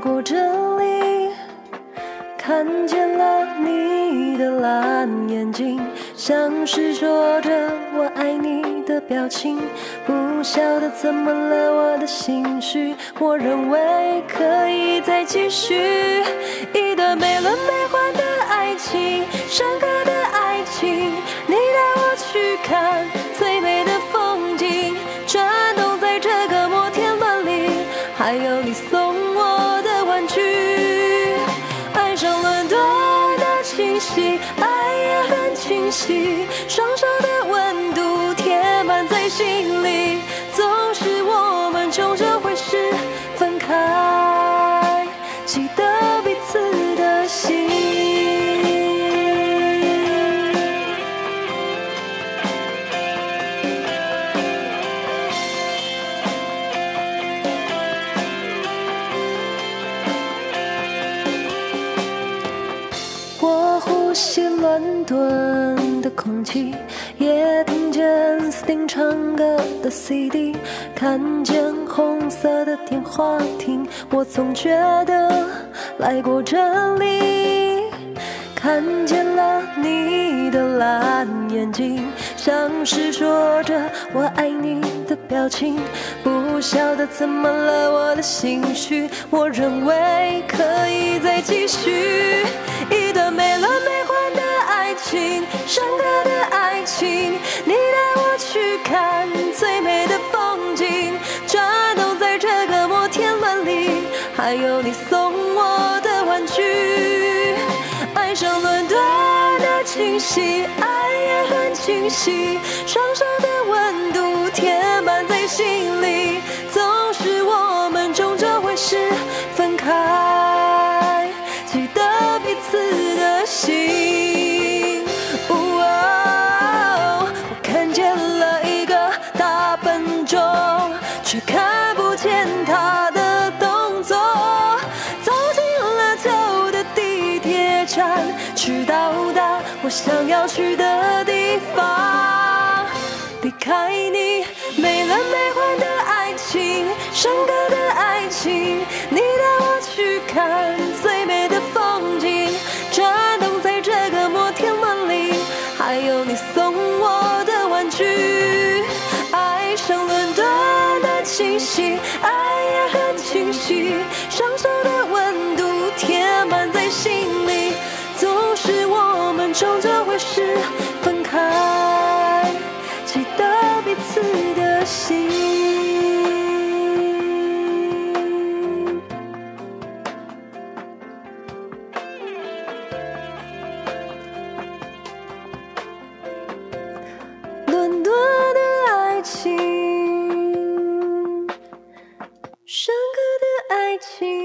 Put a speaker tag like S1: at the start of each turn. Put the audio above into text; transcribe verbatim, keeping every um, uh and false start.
S1: 过这里，看见了你的蓝眼睛，像是说着我爱你的表情，不晓得怎么了我的心绪，我认为可以再继续一段没伦没奂的爱情，深刻的爱情，你带我去看最美的风景，转动在这个摩天轮里，还有你送我的玩具，爱上伦敦的气息，爱也很清晰，双手的温度贴满在心里，总是我们终究会是分开，记得彼此的心。我呼吸伦敦的空气，也听见 Sting 唱歌的 C D， 看见红色的电话亭，我总觉得来过这里，看见了你的蓝眼睛，像是说着我爱你的表情，不晓得怎么了我的心绪，我认为可以再继续一段没伦没奂的爱情，深刻的爱情，你带我去看最美的风景，转动在这个摩天轮里，还有你送我的玩具，爱上伦敦的气息，爱也很清晰，双手的温度贴满在心里，总是我们终究会是分开，记得彼此的心。哦，我看见了一个大笨钟，却看不见它的动作，走进了旧的地铁站，去到达我想要去的地方，离开你没伦没奂的爱情，深刻的爱情，你带我去看最美的风景，转动在这个摩天轮里，还有你送我的玩具，爱上伦敦的气息，爱也很清晰，双手的温度贴满在心里，总是我们终究会是分开，记得彼此的心。伦敦的爱情，深刻的爱情。